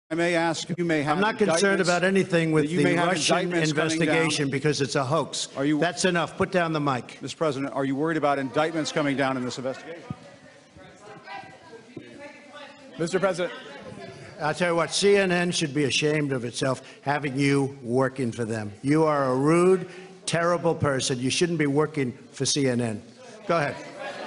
I may ask, you may have. I'm not concerned about anything with the Russian investigation because it's a hoax. That's enough. Put down the mic. Mr. President, are you worried about indictments coming down in this investigation? Mr. President. I'll tell you what, CNN should be ashamed of itself having you working for them. You are a rude, terrible person. You shouldn't be working for CNN. Go ahead.